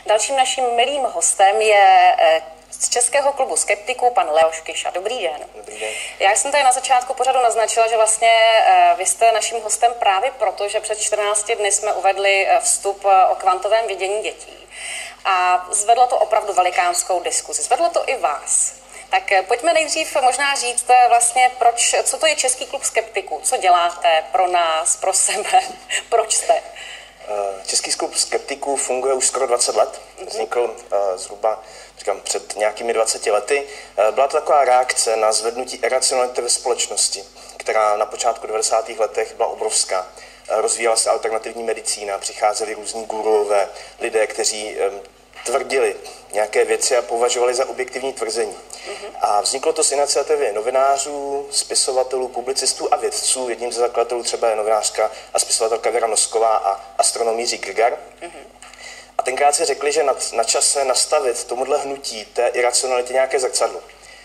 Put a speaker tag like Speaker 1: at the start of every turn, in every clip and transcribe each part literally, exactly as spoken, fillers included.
Speaker 1: Dalším naším milým hostem je z Českého klubu skeptiků pan Leoš Kyša. Dobrý den.
Speaker 2: Dobrý den.
Speaker 1: Já jsem tady na začátku pořadu naznačila, že vlastně vy jste naším hostem právě proto, že před čtrnácti dny jsme uvedli vstup o kvantovém vidění dětí. A zvedlo to opravdu velikánskou diskuzi. Zvedlo to i vás. Tak pojďme nejdřív možná říct vlastně, proč, co to je Český klub skeptiků, co děláte pro nás, pro sebe, proč jste?
Speaker 2: Český klub skeptiků funguje už skoro dvacet let. Vznikl uh, zhruba říkám, před nějakými dvaceti lety. Uh, byla to taková reakce na zvednutí iracionality ve společnosti, která na počátku devadesátých letech byla obrovská. Uh, rozvíjela se alternativní medicína, přicházeli různí gurové, lidé, kteří um, tvrdili nějaké věci a považovali za objektivní tvrzení. Mm-hmm. A vzniklo to z iniciativy novinářů, spisovatelů, publicistů a vědců. Jedním ze zakladatelů třeba je novinářka a spisovatelka Věra Nosková a astronom Jiří Grgar. Mm-hmm. A tenkrát si řekli, že na, na čase nastavit tomuhle hnutí té iracionality nějaké zrcadlo.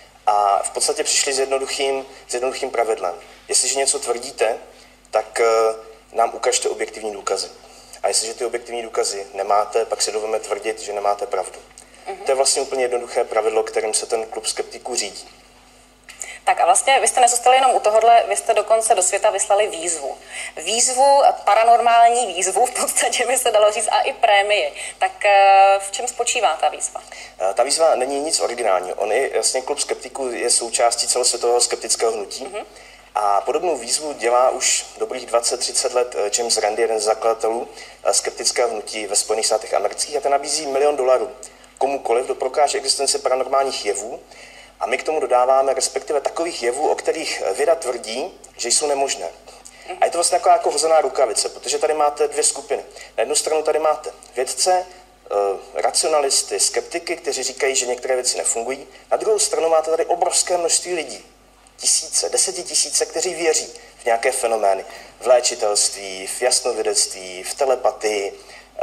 Speaker 2: A v podstatě přišli s jednoduchým, s jednoduchým pravidlem. Jestliže něco tvrdíte, tak uh, nám ukažte objektivní důkazy. A jestliže ty objektivní důkazy nemáte, pak si dovolíme tvrdit, že nemáte pravdu. Mm-hmm. To je vlastně úplně jednoduché pravidlo, kterým se ten klub skeptiků řídí.
Speaker 1: Tak a vlastně vy jste nezůstali jenom u tohohle, vy jste dokonce do světa vyslali výzvu. Výzvu, paranormální výzvu, v podstatě by se dalo říct, a i prémii. Tak v čem spočívá ta výzva?
Speaker 2: Ta výzva není nic originálního. On je, vlastně klub skeptiků je součástí celosvětového skeptického hnutí. Mm-hmm. A podobnou výzvu dělá už dobrých dvacet třicet let James Randi, jeden z zakladatelů skeptického hnutí ve Spojených státech amerických, a ten nabízí milion dolarů komukoliv, kdo prokáže existenci paranormálních jevů. A my k tomu dodáváme respektive takových jevů, o kterých věda tvrdí, že jsou nemožné. A je to vlastně taková jako hozená rukavice, protože tady máte dvě skupiny. Na jednu stranu tady máte vědce, racionalisty, skeptiky, kteří říkají, že některé věci nefungují. Na druhou stranu máte tady obrovské množství lidí. Tisíce, desetitisíce, kteří věří v nějaké fenomény. V léčitelství, v jasnovidectví, v telepatii,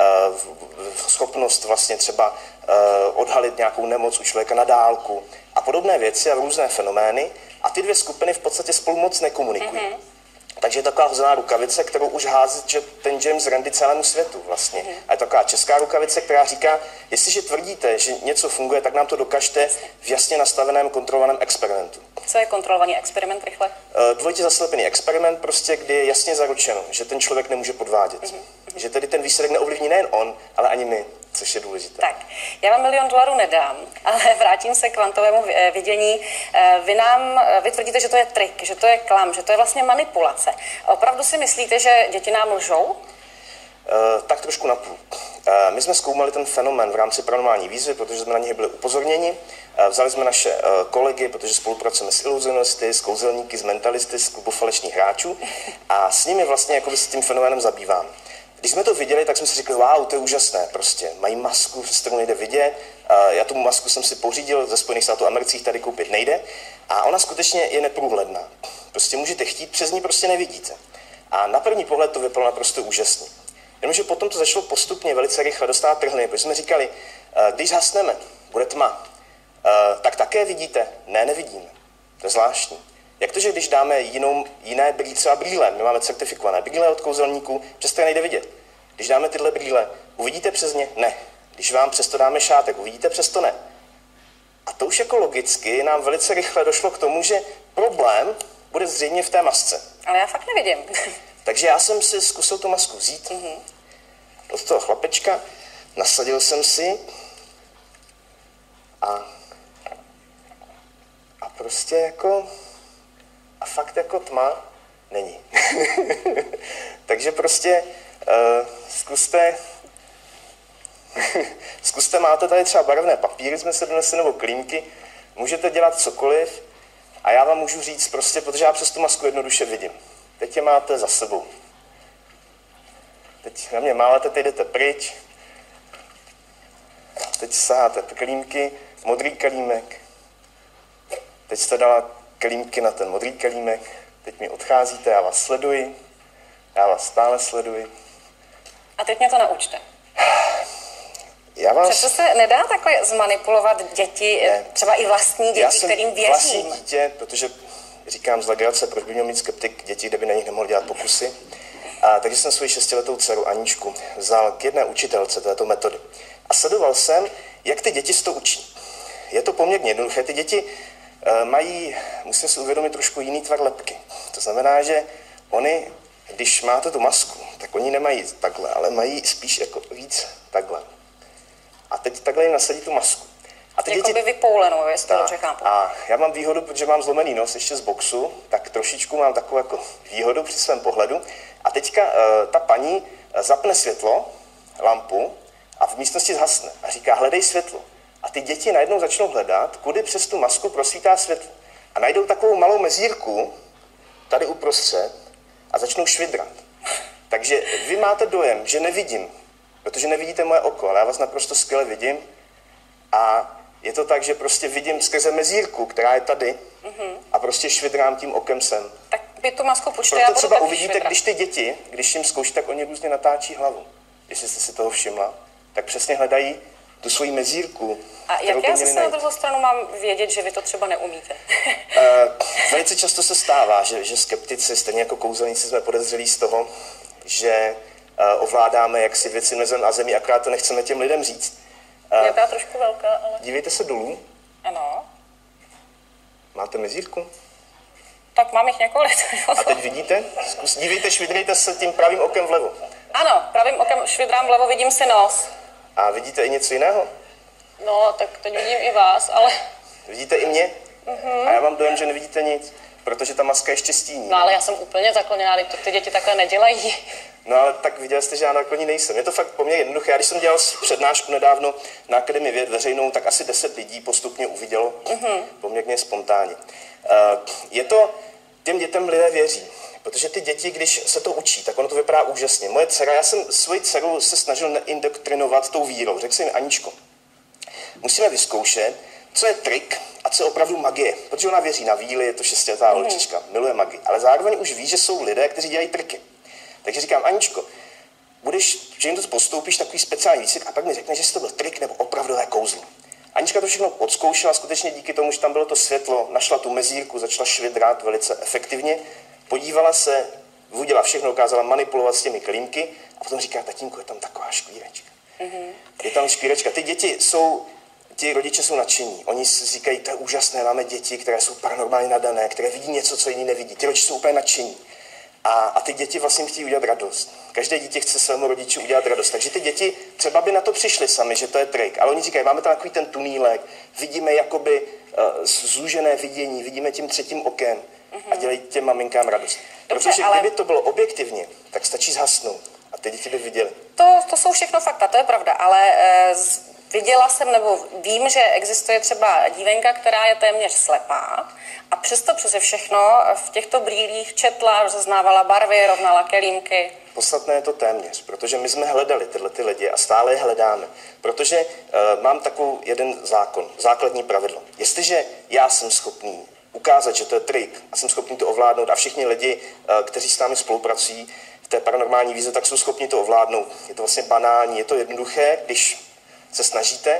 Speaker 2: v schopnost vlastně třeba odhalit nějakou nemoc u člověka na dálku a podobné věci a různé fenomény. A ty dvě skupiny v podstatě spolu moc nekomunikují. Mm-hmm. Takže je taková hozená rukavice, kterou už hází že ten James Randi celému světu vlastně. Mm-hmm. A je taková česká rukavice, která říká, jestliže tvrdíte, že něco funguje, tak nám to dokažte v jasně nastaveném kontrolovaném experimentu.
Speaker 1: Co je kontrolovaný experiment, rychle?
Speaker 2: Dvojitě zaslepený experiment, prostě, kdy je jasně zaručeno, že ten člověk nemůže podvádět. Mm-hmm. Že tedy ten výsledek neovlivní nejen on, ale ani my, což je důležité.
Speaker 1: Tak, já vám milion dolarů nedám, ale vrátím se k kvantovému vidění. Vy nám, vy tvrdíte, že to je trik, že to je klam, že to je vlastně manipulace. Opravdu si myslíte, že děti nám lžou? Uh,
Speaker 2: tak trošku napůl. Uh, my jsme zkoumali ten fenomén v rámci paranormální výzvy, protože jsme na něj byli upozorněni. Uh, vzali jsme naše uh, kolegy, protože spolupracujeme s iluzionisty, s kouzelníky, s mentalisty, s klubu falešných hráčů a s nimi vlastně jakoby s tím fenoménem zabýváme. Když jsme to viděli, tak jsme si řekli, wow, to je úžasné, prostě mají masku, z kterou nejde vidět. Já tu masku jsem si pořídil ze Spojených států amerických, tady koupit nejde. A ona skutečně je neprůhledná. Prostě můžete chtít, přes ní prostě nevidíte. A na první pohled to vypadalo naprosto úžasně. Jenomže potom to začalo postupně velice rychle dostat trhliny, protože jsme říkali, když hasneme, bude tma, tak také vidíte? Ne, nevidíme. To je zvláštní. Jak to, že když dáme jinou, jiné brýle, třeba brýle, my máme certifikované brýle od kouzelníků, přesto je nejde vidět. Když dáme tyhle brýle, uvidíte přes ně? Ne. Když vám přesto dáme šátek, uvidíte přesto? Ne. A to už jako logicky nám velice rychle došlo k tomu, že problém bude zřejmě v té masce.
Speaker 1: Ale já fakt nevidím.
Speaker 2: Takže já jsem si zkusil tu masku vzít mm-hmm. od toho chlapečka, nasadil jsem si a, a prostě jako... A fakt jako tma není. Takže prostě uh, zkuste, zkuste, máte tady třeba barevné papíry, jsme se donesli, nebo klímky, můžete dělat cokoliv a já vám můžu říct prostě, protože já přes tu masku jednoduše vidím. Teď je máte za sebou. Teď na mě máváte, teď jdete pryč. Teď saháte klímky, modrý kalímek. Teď jste dala kelímky na ten modrý kelímek, teď mi odcházíte, já vás sleduji, já vás stále sleduji.
Speaker 1: A teď mě to naučte.
Speaker 2: Já vás...
Speaker 1: Přesto se nedá takhle zmanipulovat děti, ne. Třeba i vlastní děti,
Speaker 2: já jsem
Speaker 1: kterým věřím.
Speaker 2: Vlastní dítě, protože říkám z legrace, proč by měl mít skeptik děti, kde by na nich nemohl dělat pokusy. A takže jsem svoji šestiletou dceru Aničku vzal k jedné učitelce této metody. A sledoval jsem, jak ty děti se to učí. Je to poměrně jednoduché. Ty děti e, mají, musím si uvědomit, trošku jiný tvar lebky. To znamená, že oni, když máte tu masku, tak oni nemají takhle, ale mají spíš jako víc takhle. A teď takhle jim nasadí tu masku. A ty
Speaker 1: jako
Speaker 2: děti...
Speaker 1: by vypoulenou, jestli to dobře chápu.
Speaker 2: A já mám výhodu, protože mám zlomený nos ještě z boxu, tak trošičku mám takovou jako výhodu při svém pohledu. A teďka uh, ta paní zapne světlo, lampu a v místnosti zhasne a říká, hledej světlo. A ty děti najednou začnou hledat, kudy přes tu masku prosvítá světlo. A najdou takovou malou mezírku tady uprostřed a začnou švidrat. Takže vy máte dojem, že nevidím, protože nevidíte moje oko, ale já vás naprosto skvěle vidím. A je to tak, že prostě vidím skrze mezírku, která je tady, mm-hmm. a prostě švidrám tím okem sem.
Speaker 1: Tak vy tu masku počte,
Speaker 2: Proto
Speaker 1: já budu
Speaker 2: třeba
Speaker 1: taky
Speaker 2: uvidíte,
Speaker 1: švidrat.
Speaker 2: když ty děti, když jim zkouší, tak oni různě natáčí hlavu. Jestli jste si toho všimla, tak přesně hledají tu svoji mezírku.
Speaker 1: A jak já zase na druhou stranu mám vědět, že vy to třeba neumíte?
Speaker 2: uh, velice často se stává, že, že skeptici, stejně jako kouzelníci, jsme podezřelí z toho, že uh, ovládáme jaksi věci mezi a zemi, akorát to nechceme těm lidem říct.
Speaker 1: Uh, je to trošku velká, ale...
Speaker 2: Dívejte se dolů.
Speaker 1: Ano.
Speaker 2: Máte mezírku?
Speaker 1: Tak mám jich několik.
Speaker 2: A teď vidíte? Zkus, dívejte, švidrejte se tím pravým okem vlevo.
Speaker 1: Ano, pravým okem švidrám vlevo, vidím si nos.
Speaker 2: A vidíte i něco jiného?
Speaker 1: No, tak teď vidím i vás, ale...
Speaker 2: Vidíte i mě?
Speaker 1: Mm-hmm.
Speaker 2: A já mám dojem, že nevidíte nic, protože ta maska ještě stíní.
Speaker 1: No, ale já jsem úplně zakloněná, to ty děti takhle nedělají.
Speaker 2: No, ale tak viděli jste, že já nakloní nejsem. Je to fakt poměrně jednoduché. Já když jsem dělal přednášku nedávno na Akademii věd veřejnou, tak asi deset lidí postupně uvidělo, mm-hmm. poměrně spontánně. Je to, těm dětem lidé věří. Protože ty děti, když se to učí, tak ono to vypadá úžasně. Moje dcera, já jsem svoji dceru se snažil neindoktrinovat tou vírou. Řekl jsem jim, Aničko, musíme vyzkoušet, co je trik a co je opravdu magie. Protože ona věří na víly, je to šestiletá mm. holčička, miluje magii. Ale zároveň už ví, že jsou lidé, kteří dělají triky. Takže říkám, Aničko, budeš, že jim to postoupíš takový speciální výcvik a pak mi řekneš, že to byl trik nebo opravdové kouzlo. Anička to všechno odzkoušela, skutečně díky tomu, že tam bylo to světlo, našla tu mezírku, začala švidrat velice efektivně. Podívala se, udělala všechno, dokázala manipulovat s těmi klímky a potom říká, tatínku, je tam taková škvírečka. Mm-hmm. Je tam škvírečka. Ty děti jsou, ti rodiče jsou nadšení. Oni si říkají, to je úžasné, máme děti, které jsou paranormálně nadané, které vidí něco, co jiní nevidí. Ty rodiče jsou úplně nadšení. A, a ty děti vlastně chtějí udělat radost. Každé dítě chce svému rodiči udělat radost. Takže ty děti třeba by na to přišly sami, že to je trik. Ale oni říkají, máme tam takový ten tunílek, vidíme jakoby uh, zúžené vidění, vidíme tím třetím okem. A dělají těm maminkám radost.
Speaker 1: Dobře,
Speaker 2: protože
Speaker 1: ale...
Speaker 2: kdyby to bylo objektivně, tak stačí zhasnout a ty děti by viděli.
Speaker 1: To, to jsou všechno fakta, to je pravda, ale e, z, viděla jsem, nebo vím, že existuje třeba dívenka, která je téměř slepá a přesto přese všechno v těchto brýlích četla, rozeznávala barvy, rovnala kelímky.
Speaker 2: Podstatné je to téměř, protože my jsme hledali tyhle ty lidi a stále je hledáme. Protože e, mám takový jeden zákon, základní pravidlo. Jestliže já jsem schopný ukázat, že to je trik a jsem schopný to ovládnout a všichni lidi, kteří s námi spolupracují v té paranormální výzvě, tak jsou schopni to ovládnout. Je to vlastně banální, je to jednoduché, když se snažíte,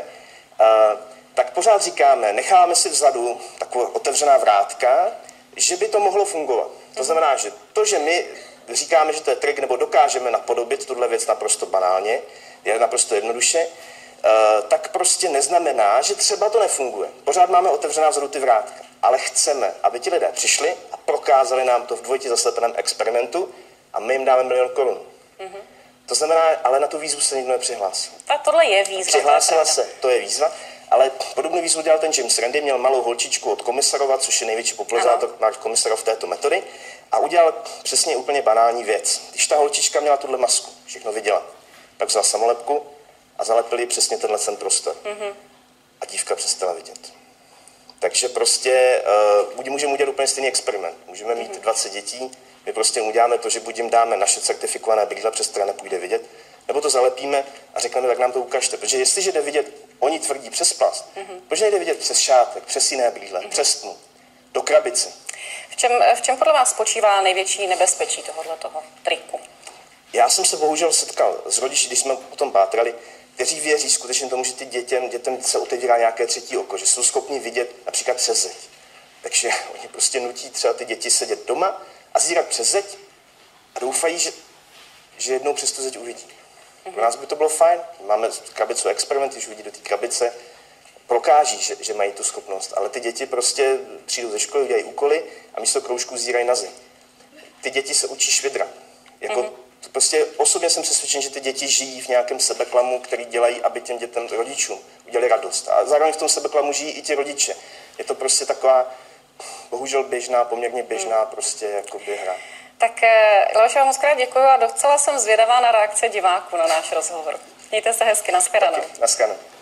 Speaker 2: tak pořád říkáme, necháme si vzadu taková otevřená vrátka, že by to mohlo fungovat. To znamená, že to, že my říkáme, že to je trik, nebo dokážeme napodobit tuhle věc naprosto banálně, je naprosto jednoduše, tak prostě neznamená, že třeba to nefunguje. Pořád máme otevřená vzadu ty vrátka. Ale chceme, aby ti lidé přišli a prokázali nám to v dvojitě zaslepeném experimentu a my jim dáme milion korun. Mm-hmm. To znamená, ale na tu výzvu se nikdo nepřihlásil.
Speaker 1: A tohle je výzva.
Speaker 2: Přihlásila se, to je výzva, ale podobnou výzvu dělal ten James Randi, měl malou holčičku od komisarova, což je největší popularizátor komisarov této metody, a udělal přesně úplně banální věc. Když ta holčička měla tuhle masku, všechno viděla, tak vzala samolepku a zalepil ji přesně tenhle ten prostor. Mm-hmm. A dívka přestala vidět. Takže prostě uh, můžeme udělat úplně stejný experiment. Můžeme mít dvacet dětí, my prostě uděláme to, že buď jim dáme naše certifikované brýle, přes které nepůjde vidět, nebo to zalepíme a řekneme, tak nám to ukažte. Protože jestliže jde vidět, oni tvrdí přes plast, mm-hmm. proč nejde vidět přes šátek, přes jiné brýle, mm-hmm. přes tmu, do krabice.
Speaker 1: V čem, v čem podle vás spočívá největší nebezpečí tohoto toho triku?
Speaker 2: Já jsem se bohužel setkal s rodiči, když jsme o tom pátrali, kteří věří skutečně tomu, že ty dětem, dětem se otevírá nějaké třetí oko, že jsou schopni vidět například přes zeď. Takže oni prostě nutí třeba ty děti sedět doma a zírat přes zeď a doufají, že že jednou přes tu zeď uvidí. Pro nás by to bylo fajn, máme krabicu experimenty, když uvidí do té krabice, prokáží, že, že mají tu schopnost, ale ty děti prostě přijdou ze školy, dělají úkoly a místo kroužků zírají na zem. Ty děti se učí švidra. Jako, mm-hmm. to prostě osobně jsem přesvědčen, že ty děti žijí v nějakém sebeklamu, který dělají, aby těm dětem rodičům udělali radost. A zároveň v tom sebeklamu žijí i ti rodiče. Je to prostě taková, bohužel běžná, poměrně běžná mm. prostě jakoby hra.
Speaker 1: Tak Leoši, vám moc krát děkuji a docela jsem zvědavá na reakce diváků na náš rozhovor. Mějte se hezky, nashledanou.
Speaker 2: Nashledanou.